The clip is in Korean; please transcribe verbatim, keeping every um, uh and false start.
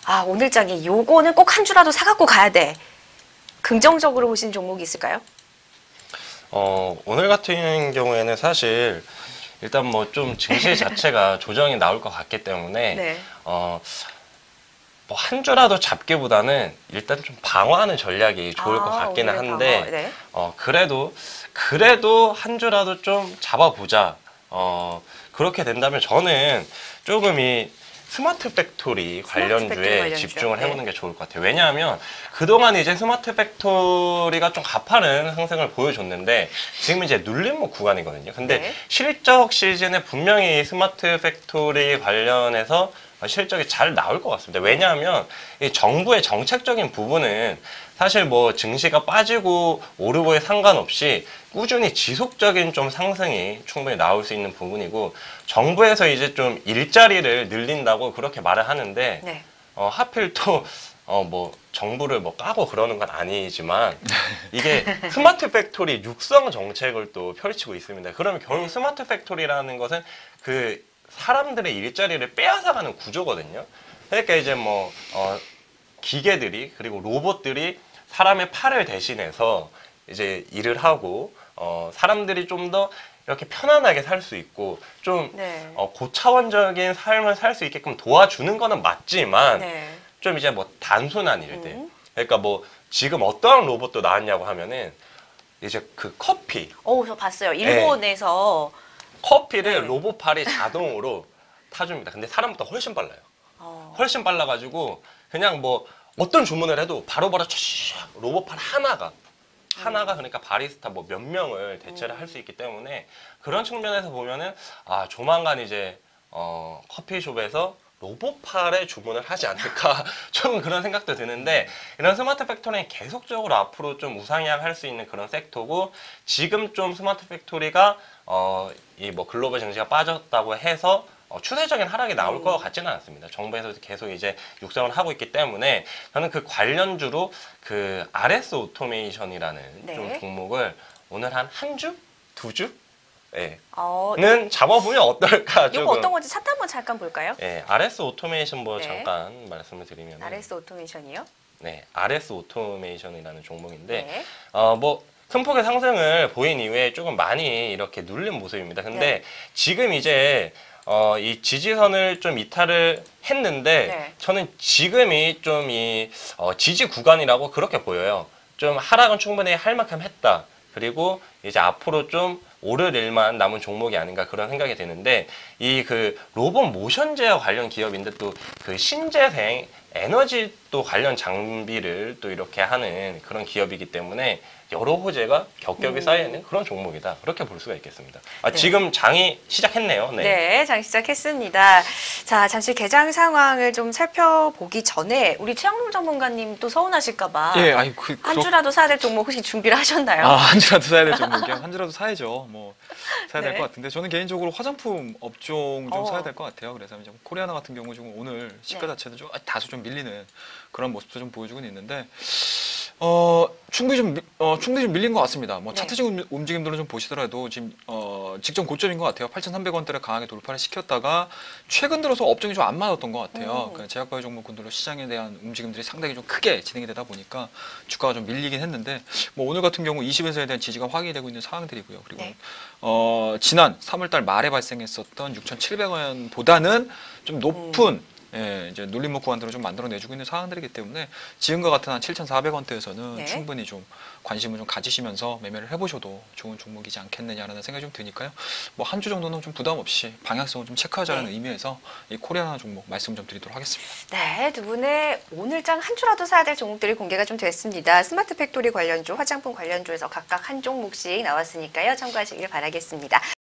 아, 오늘 장에 요거는 꼭 한 주라도 사갖고 가야 돼. 긍정적으로 보신 종목이 있을까요? 어, 오늘 같은 경우에는 사실 일단 뭐 좀 증시 자체가 조정이 나올 것 같기 때문에 네. 어, 뭐 한 주라도 잡기보다는 일단 좀 방어하는 전략이 좋을 것 아, 같기는 오늘의 한데 방어, 네. 어, 그래도 그래도 한 주라도 좀 잡아보자. 어, 그렇게 된다면 저는 조금 이 스마트 팩토리 관련주에 팩토리 관련주요? 집중을 네. 해보는 게 좋을 것 같아요. 왜냐하면 그동안 이제 스마트 팩토리가 좀 가파른 상승을 보여줬는데 지금 이제 눌림목 구간이거든요. 근데 네. 실적 시즌에 분명히 스마트 팩토리 관련해서 실적이 잘 나올 것 같습니다. 왜냐하면 이 정부의 정책적인 부분은 사실 뭐 증시가 빠지고 오르고에 상관없이 꾸준히 지속적인 좀 상승이 충분히 나올 수 있는 부분이고, 정부에서 이제 좀 일자리를 늘린다고 그렇게 말을 하는데 네. 어, 하필 또 어, 뭐 정부를 뭐 까고 그러는 건 아니지만 이게 스마트 팩토리 육성 정책을 또 펼치고 있습니다. 그러면 결국 스마트 팩토리라는 것은 그 사람들의 일자리를 빼앗아가는 구조거든요. 그러니까 이제 뭐 어, 기계들이 그리고 로봇들이 사람의 팔을 대신해서 이제 일을 하고 어, 사람들이 좀 더 이렇게 편안하게 살 수 있고 좀 네. 어, 고차원적인 삶을 살 수 있게끔 도와주는 거는 맞지만 네. 좀 이제 뭐 단순한 일들. 음. 그러니까 뭐 지금 어떠한 로봇도 나왔냐고 하면은 이제 그 커피, 어, 저 봤어요. 일본에서 커피를 네. 로봇팔이 자동으로 타줍니다. 근데 사람보다 훨씬 빨라요. 어, 훨씬 빨라가지고 그냥 뭐 어떤 주문을 해도 바로바로 촥 로봇팔 하나가 하나가 그러니까 바리스타 뭐 몇 명을 대체를 할 수 있기 때문에 그런 측면에서 보면은 아 조만간 이제 어 커피숍에서 로봇팔에 주문을 하지 않을까 좀 그런 생각도 드는데, 이런 스마트 팩토리는 계속적으로 앞으로 좀 우상향할 수 있는 그런 섹터고, 지금 좀 스마트 팩토리가 어 이 뭐 글로벌 증시가 빠졌다고 해서 어, 추세적인 하락이 나올 것 같지는 않습니다. 정부에서 계속 이제 육성을 하고 있기 때문에 저는 그 관련주로 그 알에스 오토메이션이라는 네. 좀 종목을 오늘 한 한 주? 두 주? 예. 어, 는 잡아보면 어떨까 이거 조금. 어떤 건지 차트 한번 잠깐 볼까요? 예, 알에스 오토메이션 뭐 네. 잠깐 말씀을 드리면 알에스 오토메이션이요? 네, 알에스 오토메이션이라는 종목인데 네. 어 뭐 큰 폭의 상승을 보인 이후에 조금 많이 이렇게 눌린 모습입니다. 근데 네. 지금 이제 어, 이 지지선을 좀 이탈을 했는데 네. 저는 지금이 좀 이 어, 지지 구간이라고 그렇게 보여요. 좀 하락은 충분히 할 만큼 했다. 그리고 이제 앞으로 좀 오를 일만 남은 종목이 아닌가 그런 생각이 드는데, 이 그 로봇 모션 제어 관련 기업인데 또 그 신재생 에너지 또 관련 장비를 또 이렇게 하는 그런 기업이기 때문에 여러 호재가 겹겹이 쌓여있는 그런 종목이다. 그렇게 볼 수가 있겠습니다. 아, 네. 지금 장이 시작했네요. 네. 네, 장 시작했습니다. 자, 잠시 개장 상황을 좀 살펴보기 전에 우리 최영록 전문가님 또 서운하실까봐 예, 아니 그 한 그렇- 주라도 사야 될 종목 혹시 준비를 하셨나요? 아, 한 주라도 사야 될 종목이요? 한 주라도 사야죠. 뭐 사야 될 네. 것 같은데 저는 개인적으로 화장품 업종 좀 어. 사야 될 것 같아요. 그래서 이제 코리아나 같은 경우 좀 오늘 시가 네. 자체도 좀 다소 좀 밀리는 그런 모습도 좀 보여주고 있는데 어 충분히 좀 미- 어, 충분히 좀 밀린 것 같습니다. 뭐 네. 차트적 움- 움직임들을 좀 보시더라도 지금 어 직전 고점인 것 같아요. 팔천삼백 원대를 강하게 돌파를 시켰다가 최근 들어서 업종이 좀 안 맞았던 것 같아요. 음. 그 제약바이오 종목군들로 시장에 대한 움직임들이 상당히 좀 크게 진행이 되다 보니까 주가가 좀 밀리긴 했는데, 뭐 오늘 같은 경우 이십 일선에 대한 지지가 확인이 되고 있는 상황들이고요. 그리고 네. 어 지난 삼월달 말에 발생했었던 육천칠백 원보다는 좀 높은 음. 예, 이제 눌림목 구간들을 좀 만들어내주고 있는 상황들이기 때문에 지금과 같은 한 칠천사백 원대에서는 네. 충분히 좀 관심을 좀 가지시면서 매매를 해보셔도 좋은 종목이지 않겠느냐라는 생각이 좀 드니까요. 뭐 한 주 정도는 좀 부담 없이 방향성을 좀 체크하자는 네. 의미에서 이 코리아나 종목 말씀 좀 드리도록 하겠습니다. 네, 두 분의 오늘장 한 주라도 사야 될 종목들이 공개가 좀 됐습니다. 스마트 팩토리 관련주, 화장품 관련주에서 각각 한 종목씩 나왔으니까요. 참고하시길 바라겠습니다.